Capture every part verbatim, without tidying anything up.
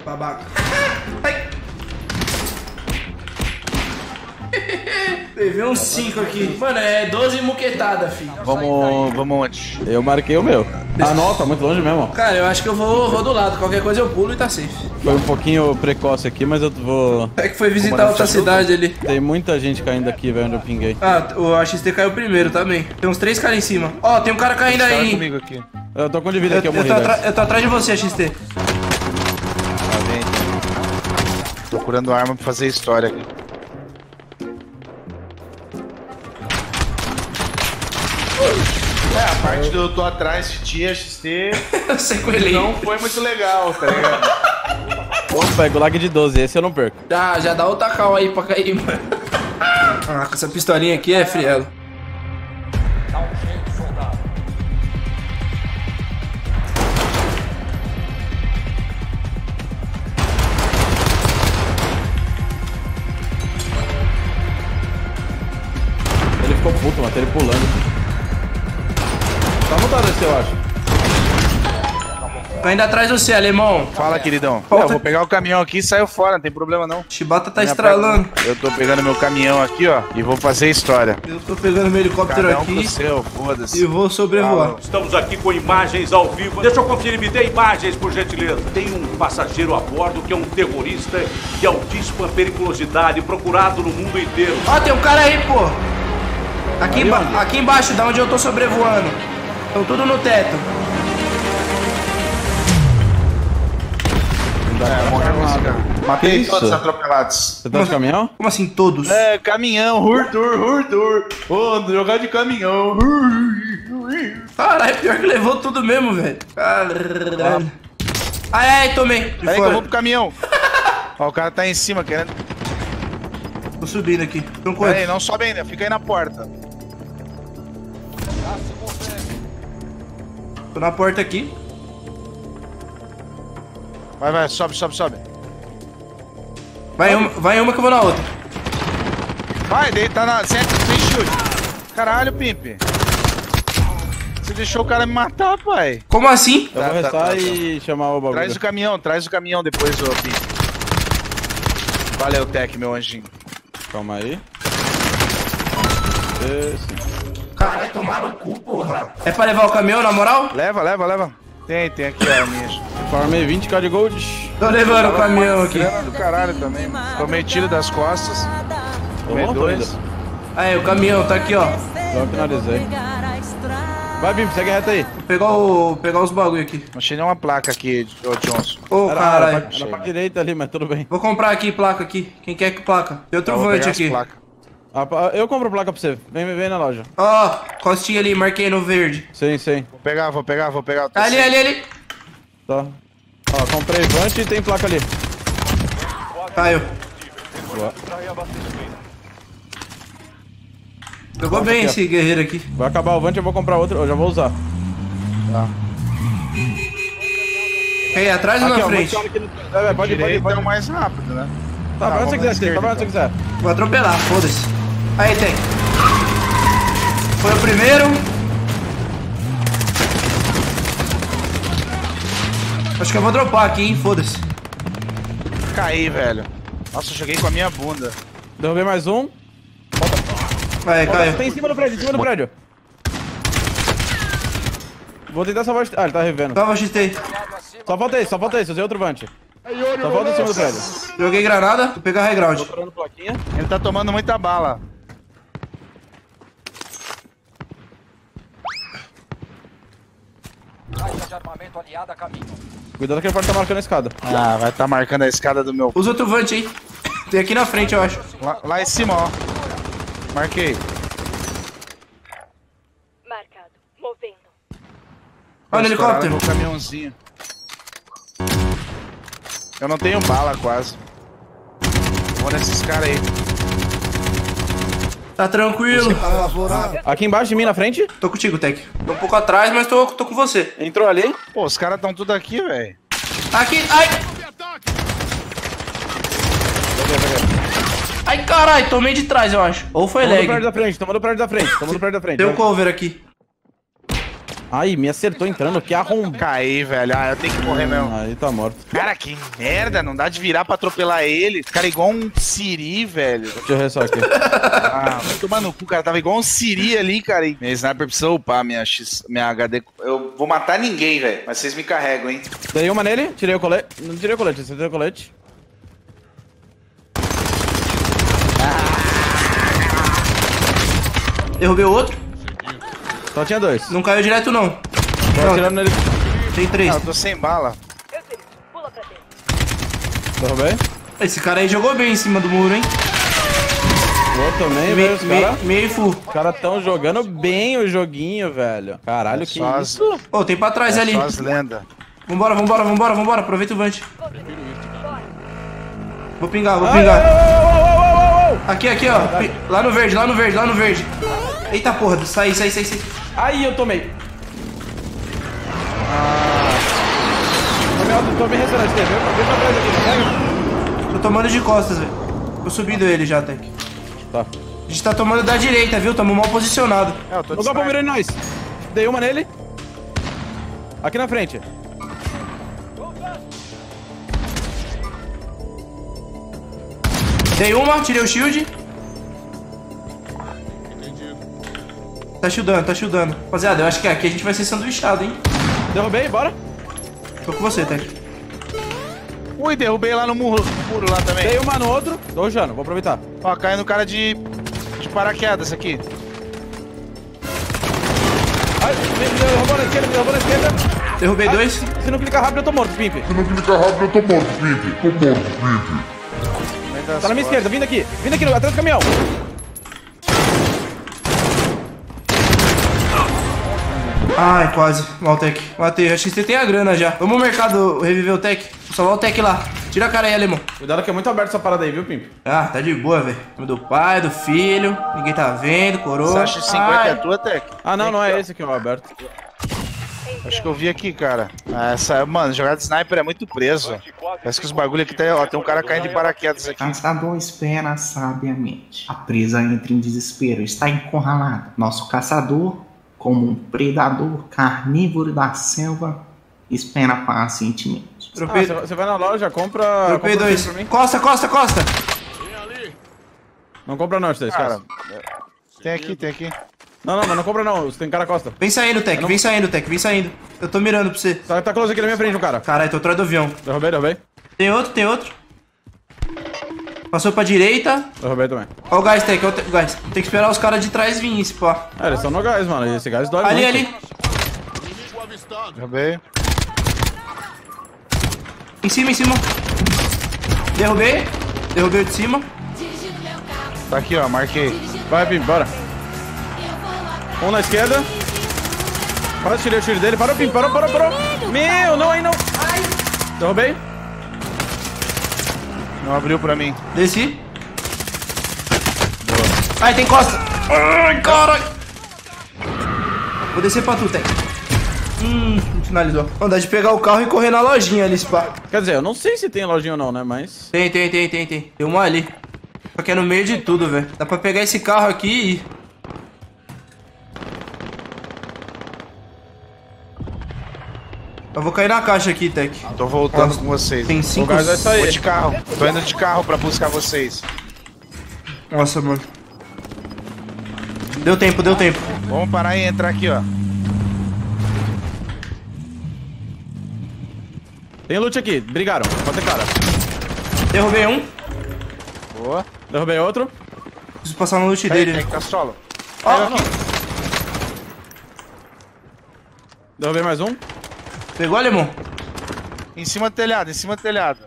Babaca. Ai. Levei uns cinco aqui. Mano, é doze muquetada, filho. Vamos, vamos onde? Eu marquei o meu. Ah, não, tá muito longe mesmo. Cara, eu acho que eu vou, vou do lado. Qualquer coisa eu pulo e tá safe. Foi um pouquinho precoce aqui, mas eu vou... É que foi visitar outra cidade ali. Tem muita gente caindo aqui, velho, onde eu pinguei. Ah, o A X T caiu primeiro também. Tem uns três caras em cima. Ó, tem um cara caindo Fala aí. comigo aqui. Eu tô com de vida Eu, aqui, eu eu, morri, tô velho. atra- eu tô atrás de você, A X T. Tá vendo? Procurando arma pra fazer história aqui. É, a parte do eu tô atrás de ti, X T, Eu sequelei. não foi muito legal, tá ligado? Opa, pego lag de doze, esse eu não perco. Já, já dá outra cal aí pra cair, mano. Ah, com essa pistolinha aqui é frielo. Ele ficou puto, mano, ele pulando. Tá montado esse, eu acho. Tô indo atrás de você, alemão. Fala, queridão. Falta- É, eu vou pegar o caminhão aqui e saio fora, não tem problema não. Chibata tá Minha estralando. parte- Eu tô pegando meu caminhão aqui, ó, e vou fazer história. Eu tô pegando meu helicóptero Cada um pro aqui seu, foda-se. e vou sobrevoar. Estamos aqui com imagens ao vivo. Deixa eu conferir, me dê imagens, por gentileza. Tem um passageiro a bordo que é um terrorista de altíssima periculosidade, procurado no mundo inteiro. Ó, tem um cara aí, pô. Aqui, emba- aqui embaixo, da onde eu tô sobrevoando. Estão tudo no teto. É, morreu esse cara. Matei isso? todos atropelados. Você tá de caminhão? Como assim, todos? É, caminhão, hurtur, hurtur. Ô, jogar de caminhão. Caralho, pior que levou tudo mesmo, velho. Caralho. Ai, ai, tomei. De Peraí que eu fora. vou pro caminhão. Ó, o cara tá em cima querendo. Tô subindo aqui. Então, quanto? Peraí, não sobe ainda, fica aí na porta. Tô na porta aqui. Vai, vai, sobe, sobe, sobe. Vai uma, vai uma que eu vou na outra. Vai, daí tá na. Sem, sem chute. Caralho, Pimp. Você deixou o cara me matar, pai. Como assim? Eu Tá, vou tá, restar tá. e chamar o bagulho. Traz o caminhão, traz o caminhão depois, ô Pimp. Valeu, Tech, meu anjinho. Calma aí. Esse. Caralho, tomaram o cu, porra. É pra levar o caminhão, na moral? Leva, leva, leva. Tem, tem aqui a minha. Farmei vinte k de gold. Tô levando o caminhão aqui. Grana do caralho também, mano. Tomei tiro das costas. Tomei Tomou dois. Aí, o caminhão tá aqui, ó. Já finalizei. Vai, Bimp, segue reto aí. Vou pegar, o, pegar os bagulho aqui. Não achei nenhuma placa aqui, ô Johnson. Ô, Era, caralho. era, pra, era pra direita ali, mas tudo bem. Vou comprar aqui, placa aqui. Quem quer que placa? Tem outro Eu vou vante pegar as aqui. placas. Ah, pa- eu compro placa pra você. Vem, vem na loja. Ó, costinha ali, marquei no verde. Sim, sim. Vou pegar, vou pegar, vou pegar. o Ali, terceiro. ali, ali. Tá. Ó, comprei vante e tem placa ali. Caiu. Boa. Pegou bem aqui, ó. esse guerreiro aqui. Vai acabar o vante, eu vou comprar outro. Eu já vou usar. Tá. Quer ir atrás ou Aqui, na ó, frente? vou aqui no- É, vai, pode ir, pode ir, Direito pode é ir. o mais rápido, né? Tá, vai onde você vamos na quiser, tá, vai onde você esquerda, quiser. Vou atropelar, foda-se. Aí tem. Foi o primeiro. Acho que eu vou dropar aqui, hein? Foda-se. então. Caí, velho. Nossa, eu joguei com a minha bunda. Derrubei mais um. Vai, Tem caiu. em cima do prédio, em cima do prédio. Vou tentar salvar. Ah, ele tá revendo. Tava X T. Só falta esse, só falta esse. Usei outro vante. Só falta em cima do prédio. Joguei granada. Vou pegar high ground. Procurando plaquinha. Ele tá tomando muita bala. Cuidado que ele pode estar marcando a escada. Ah, vai tá marcando a escada do meu. Usa outro vante aí. Tem aqui na frente, eu acho. Lá, lá em cima, ó. Marquei. Marcado. Movendo. Olha o Estouraram helicóptero. meu caminhãozinho. Eu não tenho bala quase. Vou nesses caras aí. Tá tranquilo. Aqui embaixo de mim, na frente. Tô contigo, Tech. Tô um pouco atrás, mas tô, tô com você. Entrou ali. Pô, os caras tão tudo aqui, velho. Aqui, ai! Ai, caralho, tomei de trás, eu acho. Ou foi Toma do prédio lag. da frente, toma do prédio da frente, toma do prédio da frente. Tem um vai. cover aqui. Ai, me acertou entrando, que arromba. Caí, velho. Ah, eu tenho que morrer mesmo. Aí tá morto. Cara, que merda. Não dá de virar pra atropelar ele. Cara, igual um siri, velho. Deixa eu ver só aqui. Ah, vai tomar no cu, cara. Tava igual um siri ali, cara. Minha sniper precisa upar, minha, X, minha H D. Eu vou matar ninguém, velho. Mas vocês me carregam, hein. Dei uma nele, tirei o colete. Não tirei o colete, você tirei o colete. Derrubei o outro. Só tinha dois. Não caiu direto, não. Tô Pronto, atirando nele. tem três. Ah, eu tô sem bala. Eu sei. Pula pra dentro. Derrubei. Esse cara aí jogou bem em cima do muro, hein? O outro também, Me, velho. Os me, caras meio full. cara tão jogando bem o joguinho, velho. Caralho, É que só as- isso? Ô, tem pra trás É ali. só as lendas. Vambora, vambora, vambora, vambora. Aproveita o vante. Vou pingar, vou Ai, pingar. ai, ai, ai, ai, ai, ai. Aqui, aqui, ó. Pi- Lá no verde, lá no verde, lá no verde. Eita porra, sai, sai, sai, sai. Ai, eu tomei. Tomei, alto- tomei restaurante dele. Vem vem pra trás aqui, pega. Tô tomando de costas, velho. Tô subindo ele já, Tec. Tá. A gente tá tomando da direita, viu? Tamo mal posicionado. É, eu tô No golpe distraído. mirando em nós. Dei uma nele. Aqui na frente. Dei uma, tirei o shield. Tá shieldando, tá shieldando. Rapaziada, eu acho que aqui a gente vai ser sanduichado, hein? Derrubei, bora. Tô com você, Tec. Ui, derrubei lá no muro, no muro lá também. Dei uma no outro. Tô Jano, vou aproveitar. Ó, caiu no cara de, de paraquedas aqui. Ai, me me derrubou na esquerda, me derrubou na esquerda. Derrubei Ai, dois. Se não clicar rápido, eu tô morto, Pimp. Tá na minha esquerda, vindo aqui. Vindo aqui, atrás do caminhão. Ai, quase. Mal, Tec. Matei. Acho que você tem a grana já. Vamos no mercado reviver o Tec. Vou salvar o Tec lá. Tira a cara aí, alemão. Cuidado que é muito aberto essa parada aí, viu, Pimp? Ah, tá de boa, velho. Nome do pai, do filho. Ninguém tá vendo, coroa. Você acha que cinquenta Ai. é tua, Tec? Ah, não, não é esse aqui, ó, aberto. Acho que eu vi aqui, cara. Ah, essa, mano, jogar de sniper é muito preso. Parece que os bagulho aqui tá. Ó, tem um cara caindo de paraquedas aqui. Caçador espera sabiamente. A presa entra em desespero, está encurralada. Nosso caçador, como um predador carnívoro da selva, espera pacientemente. Ah, Dropei, você vai- você vai na loja, compra. dropei compra dois. pra mim. Costa, costa, costa. Não compra não, esquece. Cara, tem aqui, tem aqui. Não, não, mas não compra não. Você tem cara costa. Vem saindo, Tec. Vem saindo, Tec. Vem saindo. Eu tô mirando pra você. Tá, tá close aqui na minha frente, o cara. Caralho, tô atrás do avião. Derrubei, derrubei. Tem outro, tem outro. Passou pra direita. Derrubei também. Ó o gás, Tec. Ó o te- gás. Tem que esperar os caras de trás virem, esse pá. É, eles estão no gás, mano. Esse gás dói Ali, muito. ali. Derrubei. Em cima, em cima. Derrubei. Derrubei o de cima. Tá aqui, ó, marquei. Vai, Pimp, bora. Um na esquerda. Quase tirei o tiro dele. Parou, Pimp, parou, parou, parou. Meu, não, aí não. Derrubei. Não abriu pra mim. Desci. Ai, tem costa. Ai, caralho. Vou descer pra tu, Tec. Hum, finalizou. Não, dá de pegar o carro e correr na lojinha ali, spa. Quer dizer, eu não sei se tem lojinha ou não, né? Mas. Tem, tem, tem, tem, tem. Tem uma ali. Só que é no meio de tudo, velho. Dá pra pegar esse carro aqui e ir. Eu vou cair na caixa aqui, Tec. Tô voltando Nossa, com vocês. Tem O cinco... gás vai sair. Vou de carro. Tô indo de carro pra buscar vocês. Nossa, mano. Deu tempo, deu tempo. Vamos parar e entrar aqui, ó. Tem loot aqui. Brigaram. Pode ter cara. Derrubei um. Boa. Derrubei outro. Preciso passar no loot Peraí, dele. tem que tá solo. Ó, Derrubei mais um. pegou, alemão? Em cima do telhado, em cima do telhado.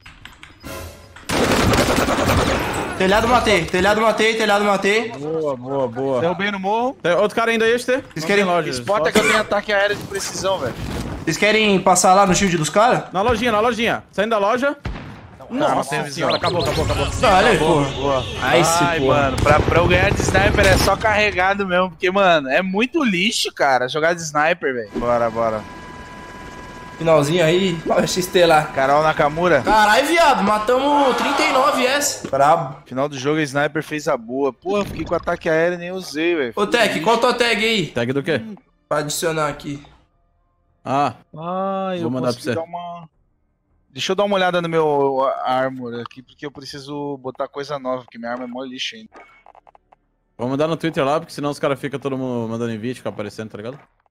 Telhado matei, telhado matei, telhado matei. Boa, boa, boa. Derrubei no morro. Tem outro cara ainda aí, este? Vocês querem- loja. Spota que eu tenho ataque aéreo de precisão, velho. Vocês querem passar lá no shield dos caras? Na lojinha, na lojinha. Saindo da loja. não Nossa tem visão. senhora, acabou, acabou, acabou. Olha, porra. Boa. Ai, esse Ai, porra. mano, pra, pra eu ganhar de sniper é só carregado mesmo. Porque, mano, é muito lixo, cara, jogar de sniper, velho. Bora, bora. Finalzinho aí, X T lá. Carol Nakamura. Caralho, viado, matamos trinta e nove S. Brabo. Final do jogo, a sniper fez a boa. Porra, eu fiquei com ataque aéreo e nem usei, velho. Ô, Tec, qual tua tag aí? Tag do quê? Pra adicionar aqui. Ah, Ah, eu vou mandar pra consegui você. dar uma... Deixa eu dar uma olhada no meu armor aqui, porque eu preciso botar coisa nova, porque minha arma é mó lixo ainda. Vou mandar no Twitter lá, porque senão os caras ficam todo mundo mandando invite, fica aparecendo, tá ligado?